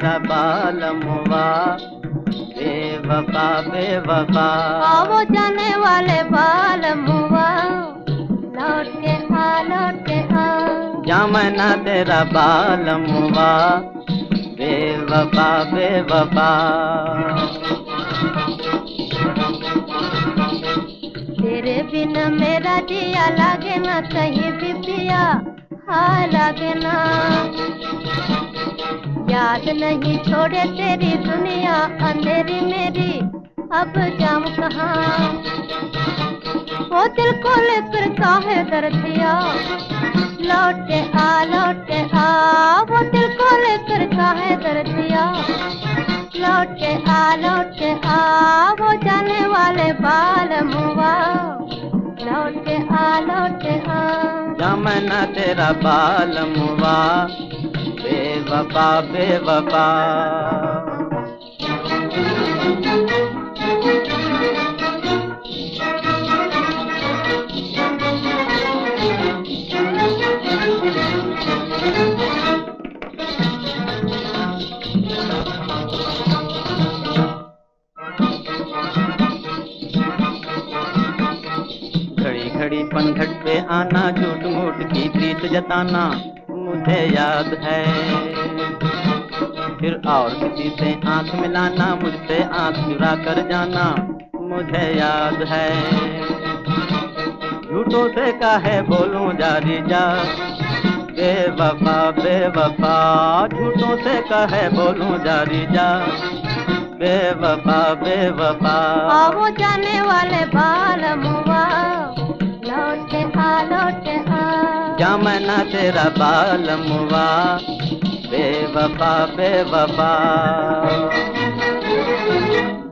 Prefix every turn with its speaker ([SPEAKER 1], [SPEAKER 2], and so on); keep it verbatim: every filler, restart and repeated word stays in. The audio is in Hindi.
[SPEAKER 1] तेरा बालमुआ बेवफा बेवफा।
[SPEAKER 2] आओ जाने वाले बालमुआ लौट के आ लौट के आ।
[SPEAKER 1] जमाना तेरा बालमुआ बेवफा बेवफा।
[SPEAKER 2] तेरे बिना मेरा जिया लागे ना कहीं भी पिया हाँ लागे ना। याद नहीं छोड़े तेरी दुनिया अंधेरी मेरी अब जाऊं कहाँ। वो दिल को लेकर काहे दर्द दिया लौट के आ लौट के आ। वो दिल को लेकर काहे दर्द दिया लौट के आ लौट के आ। वो जाने वाले बालमुआ लौट के आ लौट के आ।
[SPEAKER 1] जमाना तेरा बालमुआ बेवफा बेवफा। घड़ी घड़ी पनघट पे आना झूठ मूठ की प्रीत जताना मुझे याद है। फिर और किसी से आंख मिलाना मुझसे आंख चुरा कर जाना मुझे याद है। झूठों से काहे बोलूं जारी जा बेवफा बेवफा। झूठों से काहे बोलूं जारी जा बेवफा बेवफा।
[SPEAKER 2] आओ जाने वाले बालमुआ लौट के आ लौट के आ।
[SPEAKER 1] जमाना तेरा बालमुआ बेवफा बेवफा।